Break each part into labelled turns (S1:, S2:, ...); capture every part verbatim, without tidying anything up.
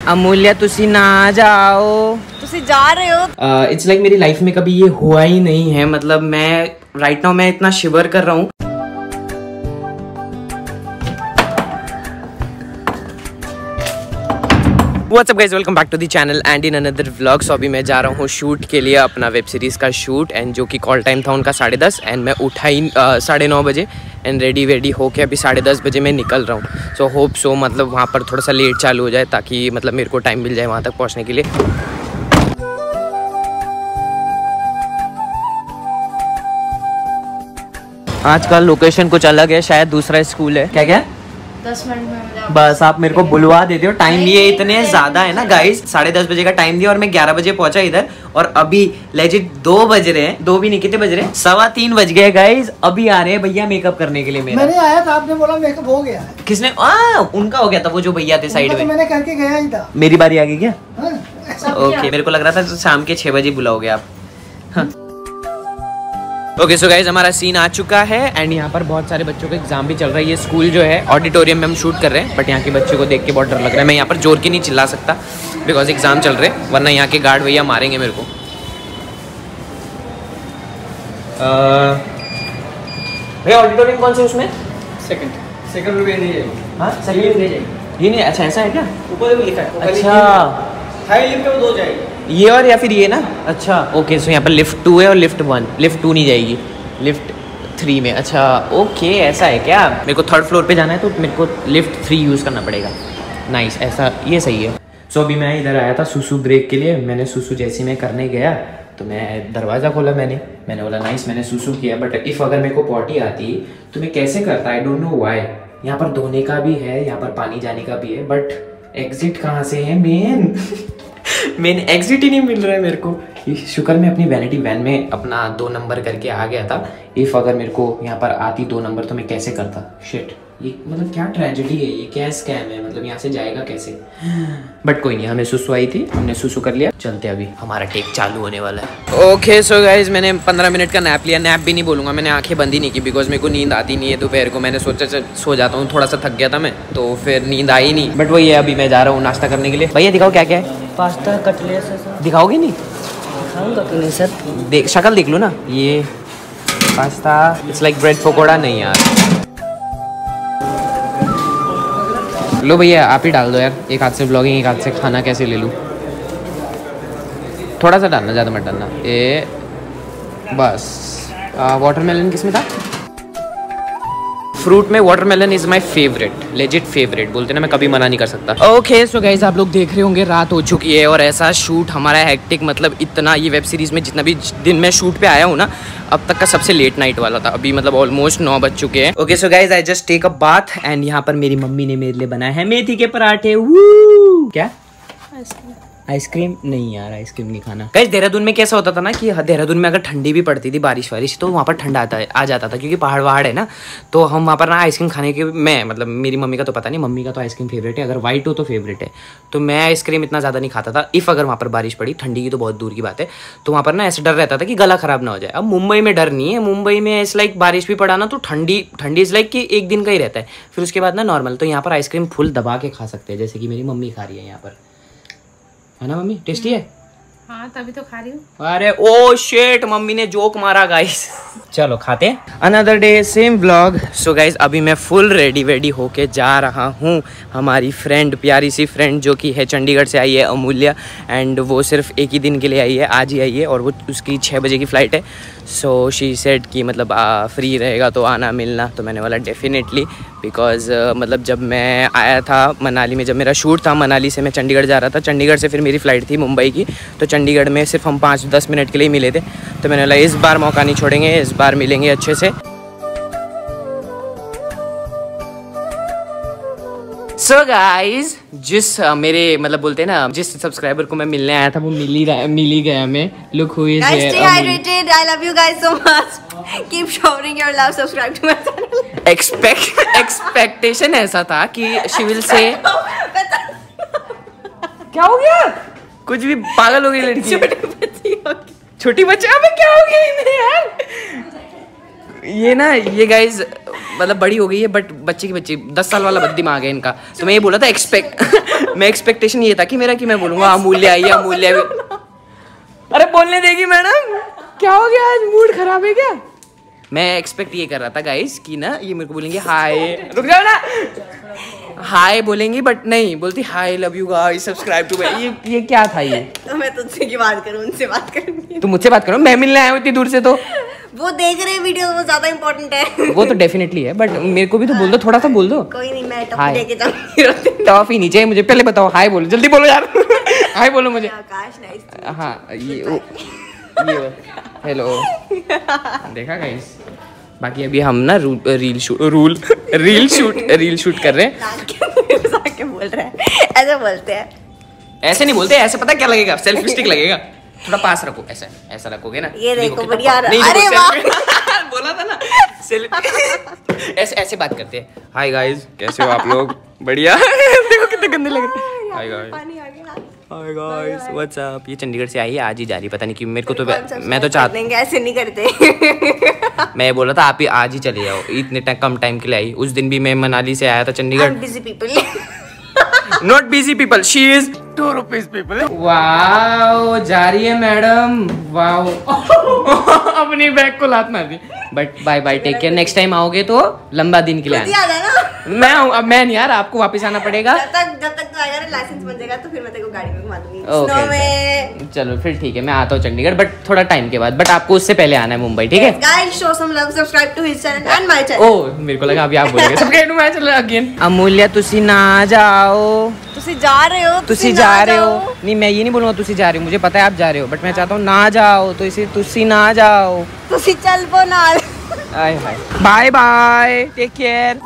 S1: अमूल्य तुसी ना जाओ,
S2: तुसी जा रहे हो।
S1: इट्स लाइक मेरी लाइफ में कभी ये हुआ ही नहीं है। मतलब मैं राइट नाउ मैं इतना शिवर कर रहा हूँ। What's up guys, welcome back to the channel and in another vlog। सो अभी मैं जा रहा हूँ शूट के लिए, अपना वेब सीरीज़ का शूट, एंड जो कि कॉल टाइम था उनका साढ़े दस, एंड मैं उठा ही साढ़े नौ बजे एंड रेडी वेडी होके अभी साढ़े दस बजे मैं निकल रहा हूँ। सो होप सो मतलब वहाँ पर थोड़ा सा लेट चालू हो जाए ताकि मतलब मेरे को टाइम मिल जाए वहाँ तक पहुँचने के लिए। आज का लोकेशन कुछ अलग है, शायद दूसरा स्कूल है। क्या क्या
S2: दस मिनट में
S1: बस आप मेरे को बुलवा देते हो। टाइम ये इतने ज्यादा है ना गाइस, साढ़े दस बजे का टाइम दिया और मैं ग्यारह बजे पहुंचा इधर, और अभी लेजिट दो बज रहे हैं। दो भी नहीं, कितने बज रहे हैं? सवा तीन बज गए गाइस। अभी आ रहे हैं भैया मेकअप करने के लिए। मेरा
S3: मैंने आया था, आपने बोला मेकअप हो गया है।
S1: किसने? आ, उनका हो गया था, वो जो भैया थे साइड में।
S3: तो मैंने करके गया ही था।
S1: मेरी बारी आ गई क्या?
S3: ओके,
S1: मेरे को लग रहा था शाम के छह बजे बुलाओगे आप। हाँ। ओके सो गाइज हमारा सीन आ चुका है एंड यहाँ पर बहुत सारे बच्चों का एग्जाम भी चल रहा है। ये स्कूल जो है ऑडिटोरियम में हम शूट कर रहे हैं, बट यहाँ के बच्चों को देख के बहुत डर लग रहा है। मैं यहाँ पर जोर के नहीं चिल्ला सकता बिकॉज एग्जाम चल रहे हैं, वरना यहाँ के गार्ड भैया मारेंगे मेरे को। भैया ऑडिटोरियम कौन से उसमें?
S4: सेकंड सेकंड रुपये नहीं है।
S1: हाँ सेकंड नहीं जाएगी ये नहीं। अच्छा ऐसा है क्या?
S4: ऊपर भी लिखा है।
S1: अच्छा
S4: हाई लिफ्ट में दो जाएगी,
S1: ये और या फिर ये ना। अच्छा ओके, सो यहाँ पर लिफ्ट टू है और लिफ्ट वन। लिफ्ट टू नहीं जाएगी, लिफ्ट थ्री में। अच्छा ओके ऐसा है क्या? मेरे को थर्ड फ्लोर पे जाना है तो मेरे को लिफ्ट थ्री यूज़ करना पड़ेगा। नाइस, ऐसा ये सही है। सो so, अभी मैं इधर आया था सुसु ब्रेक के लिए। मैंने सुसु जैसे मैं करने गया तो मैं दरवाज़ा खोला, मैंने मैंने बोला नाइस मैंने सुसु किया, बट इफ़ अगर मेरे को पॉटी आती तो मैं कैसे करता? I don't know why. यहाँ पर धोने का भी है, यहाँ पर पानी जाने का भी है, बट एग्जिट कहाँ से है? मेन मेन एग्जिट ही नहीं मिल रहा है मेरे को। शुक्र मैं अपनी वैनिटी वैन में अपना दो नंबर करके आ गया था। इफ़ अगर मेरे को यहाँ पर आती दो नंबर तो मैं कैसे करता? शिट, ये मतलब क्या ट्रेजेडी है, ये क्या स्कैम है? मतलब यहाँ से जाएगा कैसे? बट कोई नहीं, हमें सुसु आई थी, हमने सुसु कर लिया। चलते अभी हमारा टेक चालू होने वाला है। ओके सो गाइज मैंने पंद्रह मिनट का नैप लिया। नैप भी नहीं बोलूँगा, मैंने आंखें बंद ही नहीं की बिकॉज मेरे को नींद आती नहीं है दोपहर को। मैंने सोचा चल सो जाता हूँ, थोड़ा सा थक गया था मैं, तो फिर नींद आई नहीं। बट वही है, अभी मैं जा रहा हूँ नाश्ता करने के लिए। भैया दिखाओ क्या क्या है?
S2: Pasta cutlet sir.
S1: दिखाओगे नहीं?
S2: दिखाऊंगा क्यों नहीं सर,
S1: देख शक्ल देख लो ना। ये pasta it's like bread pakora. नहीं यार, लो भैया आप ही डाल दो यार। एक हाथ से ब्लॉगिंग, एक हाथ से खाना कैसे ले लूँ? थोड़ा सा डालना, ज़्यादा मत डालना। ये बस। वाटरमेलन किस में था? फ्रूट में watermelon is my favourite, legit favourite. बोलते ना, मैं कभी मना नहीं कर सकता। ओके सो गाइज आप लोग देख रहे होंगे रात हो चुकी है और ऐसा शूट हमारा हैक्टिक, मतलब इतना ये वेब सीरीज़ में जितना भी दिन मैं शूट पे आया हूँ ना अब तक का सबसे लेट नाइट वाला था। अभी मतलब ऑलमोस्ट नौ बज चुके हैं। Okay so guys I just take a bath and यहाँ पर मेरी मम्मी ने मेरे लिए बनाया है मेथी के पराठे। वू क्या? आइसक्रीम? नहीं यार आइसक्रीम नहीं खाना। गाइस देहरादून में कैसा होता था ना कि देहरादून में अगर ठंडी भी पड़ती थी, बारिश वारिश, तो वहाँ पर ठंडा आता आ जाता था क्योंकि पहाड़ वहाड़ है ना। तो हम वहाँ पर ना आइसक्रीम खाने के, मैं मतलब मेरी मम्मी का तो पता नहीं, मम्मी का तो आइसक्रीम फेवरेट है, अगर वाइट हो तो फेवरेट है। तो मैं आइसक्रीम इतना ज़्यादा नहीं खाता था। इफ़ अगर वहाँ पर बारिश पड़ी, ठंडी की तो बहुत दूर की बात है, तो वहाँ पर ना ऐसा डर रहता था कि गला खराब ना हो जाए। अब मुंबई में डर नहीं है, मुंबई में इस लाइक बारिश भी पड़ा ना तो ठंडी ठंडी इज़ लाइक कि एक दिन का ही रहता है, फिर उसके बाद ना नॉर्मल। तो यहाँ पर आइसक्रीम फुल दबा के खा सकते हैं, जैसे कि मेरी मम्मी खा रही है यहाँ पर, है ना मम्मी? टेस्टी है?
S2: हाँ तभी तो खा रही हूँ।
S1: अरे ओ शिट, मम्मी ने जोक मारा गाइस। चलो खाते हैं। Another day same vlog. So guys अभी मैं फुल रेडी वेडी होके जा रहा हूँ। हमारी फ्रेंड, प्यारी सी फ्रेंड जो कि है चंडीगढ़ से आई है, अमूल्य, एंड वो सिर्फ एक ही दिन के लिए आई है, आज ही आई है, और वो उसकी छः बजे की फ़्लाइट है। सो शी सेड कि मतलब आ, फ्री रहेगा तो आना मिलना। तो मैंने बोला डेफिनेटली, बिकॉज मतलब जब मैं आया था मनाली में, जब मेरा शूट था मनाली से मैं चंडीगढ़ जा रहा था, चंडीगढ़ से फिर मेरी फ़्लाइट थी मुंबई की, तो चंडीगढ़ में सिर्फ हम पाँच दस मिनट के लिए मिले थे। तो मैंने बोला इस बार मौका नहीं छोड़ेंगे, इस बार मिलेंगे अच्छे से। सो so गाइज जिस uh, मेरे मतलब बोलते हैं ना, जिस सब्सक्राइबर को मैं मिलने आया था वो मिल ही रहा मिल ही गया हमें। Look who is here.
S2: Stay hydrated. I love you guys so much. Keep showering your love. Subscribe to my channel.
S1: Expect expectation ऐसा था कि शी विल से क्या हो गया? कुछ भी पागल हो गई लड़की। छोटी बच्ची, अबे क्या हो गया इन्हें यार? ये ना ये गाइज मतलब बड़ी हो गई है, बट बच्चे की बच्ची दस साल वाला दिमाग है इनका। तो मैं ये बोला था एक्सपेक्ट मैं एक्सपेक्टेशन ये था कि मेरा कि मैं बोलूंगा अमूल्य आई, अमूल्य। अरे बोलने देगी मैडम, क्या हो गया आज, मूड खराब है क्या? मैं एक्सपेक्ट ये कर रहा था गाइस कि ना ये मेरे को बोलेंगे हाय, रुक जाओ ना, हाय बोलेंगी बट नहीं बोलती hi love you guys subscribe to my. ये ये क्या था ये?
S2: तो मैं तुझसे की बात करूं, उनसे बात करूंगी।
S1: तुम मुझसे बात करो, मैं मिलने आया हूँ इतनी दूर से तो।
S2: वो देख रहे वीडियो, वो ज्यादा इम्पोर्टेंट है।
S1: वो तो डेफिनेटली है बट मेरे को भी तो बोल दो, थोड़ा सा बोल दो।
S2: कोई नहीं, मैं टॉफी
S1: हाय।
S2: लेके जाऊंगी।
S1: टॉफी नहीं चाहिए मुझे, पहले बताओ हाय बोलो, जल्दी बोलो यार। हाय बोलो मुझे।
S2: आकाश नाइस।
S1: हाँ ये वो, ये हेलो देखा गाइस। बाकी अभी हम ना रू, रील शूट रूल रील शूट रील शूट कर रहे हैं।
S2: क्या बोल रहा है? ऐसे बोलते हैं।
S1: ऐसे नहीं बोलते, ऐसे पता क्या लगेगा, सेल्फी स्टिक लगेगा। थोड़ा पास रखो, ऐसा ऐसा रखोगे ना।
S2: ये देखो
S1: कितना
S2: बढ़िया।
S1: नहीं,
S2: अरे
S1: देखो,
S2: वाह।
S1: selfie- बोला था ना सेल्फी। ऐसे ऐसे बात करते हैं, हाय गाइस कैसे हो आप लोग, बढ़िया। देखो कितने गंदे लग रहे हैं। हाय गाइस,
S2: पानी आ गया।
S1: Hi guys what's up. ये चंडीगढ़ से आई है, आज ही जा रही है, पता नहीं क्यों। मेरे को तो
S2: कौन
S1: मैं तो चाहता,
S2: देंगे, ऐसे नहीं करते।
S1: मैं बोला था आप ही आज ही चले जाओ, इतने टाइम कम टाइम के लिए आई। उस दिन भी मैं मनाली से आया था Chandigarh.
S2: Busy people.
S1: Not busy people, she is two rupees people. Wow जा रही है मैडम, वाओ। अपनी बैग को लात मार दी। But bye bye, take care. Next time आओगे तो लंबा दिन के लिए आना।
S2: याद है ना?
S1: मैं आऊं, अब मैं नहीं यार, आपको वापस आना पड़ेगा।
S2: जब तक जब तक तो आएगा ना लाइसेंस बन जाएगा तो फिर मैं तेरे को गाड़ी में घुमा दूंगी।
S1: Okay,
S2: स्नो में।
S1: चलो फिर ठीक है, मैं आता हूँ चंडीगढ़ बट थोड़ा टाइम के बाद। बट आपको उससे पहले आना है मुंबई, ठीक है?
S2: Guys show some love, subscribe to his channel and my channel.
S1: Oh मेरे को लगा अभी आप बोलेंगे subscribe to my channel again. Amulya तुसी ना जाओ,
S2: तुसी जा रहे हो,
S1: तुसी जा रहे हो। नहीं मैं ये नहीं बोलूँगा तुसी जा रहे हो, मुझे पता है आप जा रहे हो, बट मैं चाहता हूँ ना जाओ, तो इसे तुसी ना जाओ।
S2: तुसी चल पो नाल।
S1: Hi hi, bye bye, take care.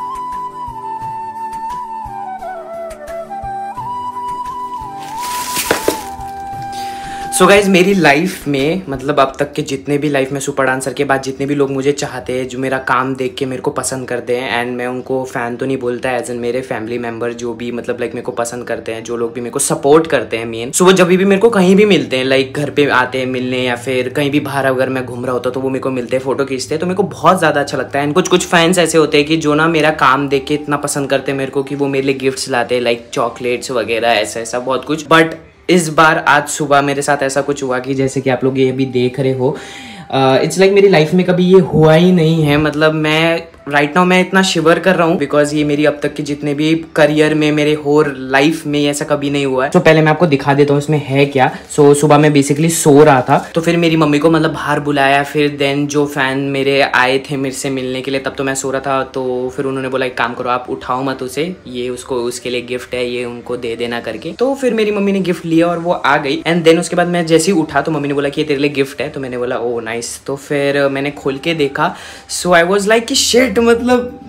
S1: So guys मेरी लाइफ में मतलब अब तक के जितने भी लाइफ में सुपर डांसर के बाद जितने भी लोग मुझे चाहते हैं, जो मेरा काम देख के मेरे को पसंद करते हैं, एंड मैं उनको फ़ैन तो नहीं बोलता एज एन मेरे फैमिली मेम्बर जो भी मतलब लाइक मेरे को पसंद करते हैं, जो लोग भी मेरे को सपोर्ट करते हैं मेन। सो वो जब भी मेरे को कहीं भी मिलते हैं, लाइक घर पे आते हैं मिलने या फिर कहीं भी बाहर अगर मैं घूम रहा होता तो वो मेरे को मिलते हैं, फोटो खींचते हैं, तो मेरे को बहुत ज़्यादा अच्छा लगता है। एंड कुछ कुछ फैंस ऐसे होते हैं कि जो ना मेरा काम देख के इतना पसंद करते हैं मेरे को कि वो मेरे लिए गिफ्ट्स लाते हैं, लाइक चॉकलेट्स वगैरह, ऐसा ऐसा बहुत कुछ। बट इस बार आज सुबह मेरे साथ ऐसा कुछ हुआ कि जैसे कि आप लोग ये अभी देख रहे हो, इट्स uh, लाइक like मेरी लाइफ में कभी ये हुआ ही नहीं है। मतलब मैं राइट नाउ मैं इतना शिवर कर रहा हूँ बिकॉज ये मेरी अब तक के जितने भी करियर में, मेरे होर लाइफ में ऐसा कभी नहीं हुआ है। तो so, पहले मैं आपको दिखा देता हूँ इसमें है क्या। सो so, सुबह मैं बेसिकली सो रहा था, तो फिर मेरी मम्मी को मतलब बाहर बुलाया, फिर देन जो फैन मेरे आए थे मेरे से मिलने के लिए, तब तो मैं सो रहा था, तो फिर उन्होंने बोला एक काम करो आप उठाओ मत उसे, ये उसको उसके लिए गिफ्ट है, ये उनको दे देना करके। तो फिर मेरी मम्मी ने गिफ्ट लिया और वो आ गई। एंड देन उसके बाद मैं जैसे ही उठा तो मम्मी ने बोला कि ये तेरे लिए गिफ्ट है, तो मैंने बोला ओ नाइस। तो फिर मैंने खोल के देखा, सो आई वॉज लाइक कि शिट, मतलब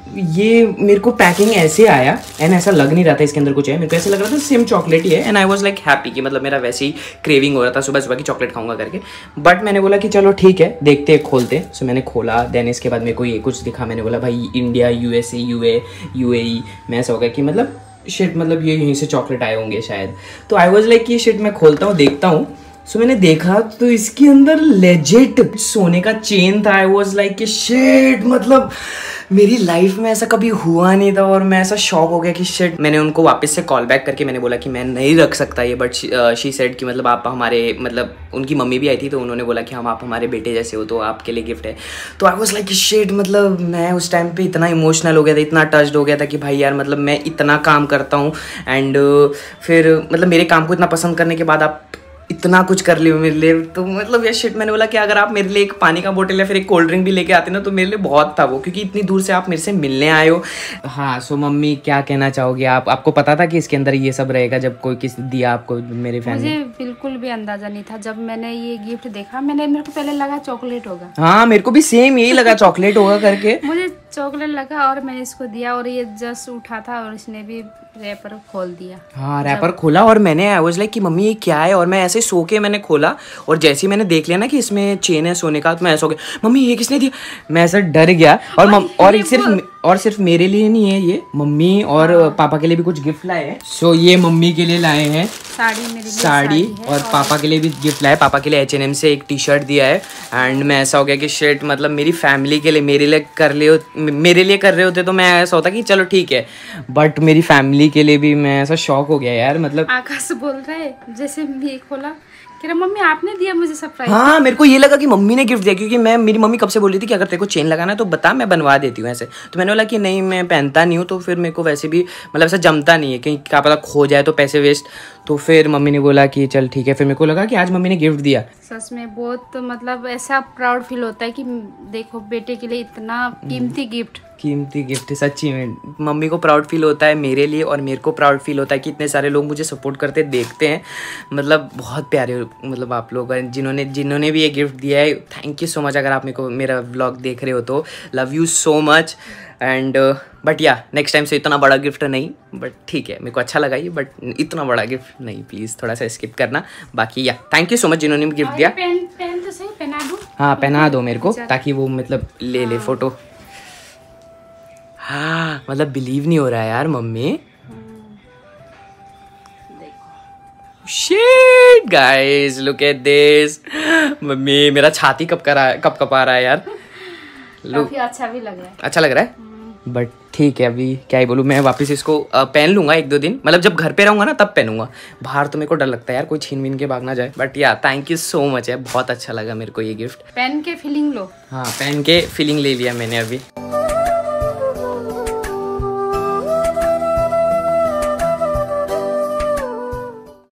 S1: ये मेरे को पैकिंग ऐसे आया एंड ऐसा लग नहीं रहा था इसके अंदर कुछ है, मेरे को ऐसा लग रहा था सेम चॉकलेट ही है। And I was like happy कि मतलब मेरा वैसे ही क्रेविंग हो रहा था सुबह सुबह की चॉकलेट खाऊंगा करके। बट मैंने बोला कि चलो ठीक है देखते हैं, खोलते। सो मैंने खोला, देन इसके बाद मेरे को ये कुछ दिखा, मैंने बोला भाई इंडिया, यूएसए, यूए यूएई में ऐसा हो गया कि मतलब शिट, मतलब ये यहीं से चॉकलेट आए होंगे शायद। तो आई वाज लाइक कि शिट मैं खोलता हूँ देखता हूँ। सो so, मैंने देखा तो इसके अंदर लेजिट सोने का चेन था। आई वॉज लाइक कि शिट, मतलब मेरी लाइफ में ऐसा कभी हुआ नहीं था और मैं ऐसा शॉक हो गया कि शिट। मैंने उनको वापस से कॉल बैक करके मैंने बोला कि मैं नहीं रख सकता ये, बट शी सेड कि मतलब आप हमारे, मतलब उनकी मम्मी भी आई थी तो उन्होंने बोला कि हम आप हमारे बेटे जैसे हो तो आपके लिए गिफ्ट है। तो आई वॉज लाइक कि शिट, मतलब मैं उस टाइम पे इतना इमोशनल हो गया था, इतना टच्ड हो गया था कि भाई यार मतलब मैं इतना काम करता हूँ एंड फिर मतलब मेरे काम को इतना पसंद करने के बाद आप इतना कुछ कर लियो मेरे लिए। तो मतलब ये शिट, मैंने बोला कि अगर आप मेरे लिए एक पानी का बोतल या फिर एक कोल्ड ड्रिंक भी लेके आते ना तो मेरे लिए बहुत था वो, क्योंकि इतनी दूर से आप मेरे से मिलने आए हो। हाँ सो मम्मी क्या कहना चाहोगे आप? आपको पता था कि इसके अंदर ये सब रहेगा जब कोई किस दिया आपको मेरे फैन?
S5: मुझे बिल्कुल भी अंदाजा नहीं था। जब मैंने ये गिफ्ट देखा मैंने मेरे को पहले लगा चॉकलेट होगा।
S1: हाँ मेरे को भी सेम यही लगा चॉकलेट होगा करके।
S5: मुझे चॉकलेट लगा और मैंने इसको दिया और ये जस्ट उठा था और इसने भी रैपर खोल दिया।
S1: हाँ रैपर खोला और मैंने आई वाज लाइक कि मम्मी ये क्या है, और मैं ऐसे सो के मैंने खोला और जैसे ही मैंने देख लिया ना कि इसमें चेन है सोने का तो मैं ऐसा हो गया, मम्मी ये किसने दिया? मैं ऐसा डर गया और मम, और सिर्फ और सिर्फ मेरे लिए नहीं है ये, मम्मी और पापा के लिए भी कुछ गिफ्ट लाए हैं। सो so, ये मम्मी के लिए लाए हैं
S5: साड़ी, मेरे लिए
S1: साड़ी,
S5: साड़ी
S1: और पापा के लिए भी गिफ्ट लाए। पापा के लिए एच एन एम से एक टी शर्ट दिया है। एंड मैं ऐसा हो गया कि शिट, मतलब मेरी फैमिली के लिए, मेरे लिए कर ले मेरे लिए कर रहे होते तो मैं ऐसा होता कि चलो ठीक है, बट मेरी फैमिली के लिए भी मैं ऐसा शॉक हो गया यार। मतलब
S5: आकाश बोल रहा है जैसे मैं खोला, कह रहा मम्मी आपने दिया मुझे सरप्राइज।
S1: हाँ, मेरे को ये लगा कि मम्मी ने गिफ्ट दिया, क्योंकि मैं मेरी मम्मी कब से बोल रही थी कि अगर तेरे को चेन लगाना है तो बता, मैं बनवा देती हूँ ऐसे। तो मैंने बोला कि नहीं, मैं पहनता नहीं हूँ, तो फिर मेरे को वैसे भी मतलब ऐसा जमता नहीं है, कहीं क्या पता खो जाए तो पैसे वेस्ट। तो फिर मम्मी ने बोला कि चल ठीक है। फिर मेरे को लगा कि आज मम्मी ने गिफ्ट दिया।
S5: सच में बहुत मतलब ऐसा प्राउड फील होता है कि देखो बेटे के लिए इतना कीमती गिफ्ट
S1: कीमती गिफ्ट है सच्ची में। मम्मी को प्राउड फील होता है मेरे लिए, और मेरे को प्राउड फील होता है कि इतने सारे लोग मुझे सपोर्ट करते देखते हैं। मतलब बहुत प्यारे, मतलब आप लोग जिन्होंने जिन्होंने भी ये गिफ्ट दिया है, थैंक यू सो मच। अगर आप मेरे को मेरा व्लॉग देख रहे हो तो love you so much. And but या नेक्स्ट टाइम से इतना बड़ा गिफ्ट नहीं, बट ठीक है, मेरे को अच्छा लगा ये, बट इतना बड़ा गिफ्ट नहीं, प्लीज़ थोड़ा सा स्किप करना। बाकी या थैंक यू सो मच जिन्होंने भी गिफ्ट दिया।
S5: पेन पेन तो सही पहना दूं?
S1: हाँ, पहना दो मेरे को, ताकि वो मतलब ले ले फोटो। हाँ, मतलब बिलीव नहीं हो रहा है यार mummy. Shit guys, look at this. Mummy मेरा छाती कब करा कब कपा रहा है यार।
S5: काफी अच्छा भी लग रहा है।
S1: अच्छा लग रहा है, बट ठीक है, अभी क्या ही बोलूँ। मैं वापस इसको पहन लूंगा एक दो दिन, मतलब जब घर पे रहूंगा ना तब पहनूंगा। बाहर तो मेरे को डर लगता है यार, कोई छीन बीन के भाग ना जाए। बट या थैंक यू सो मच है, बहुत अच्छा लगा मेरे को ये गिफ्ट।
S5: पेन के फीलिंग लो।
S1: हाँ, पहन के फीलिंग ले लिया मैंने अभी।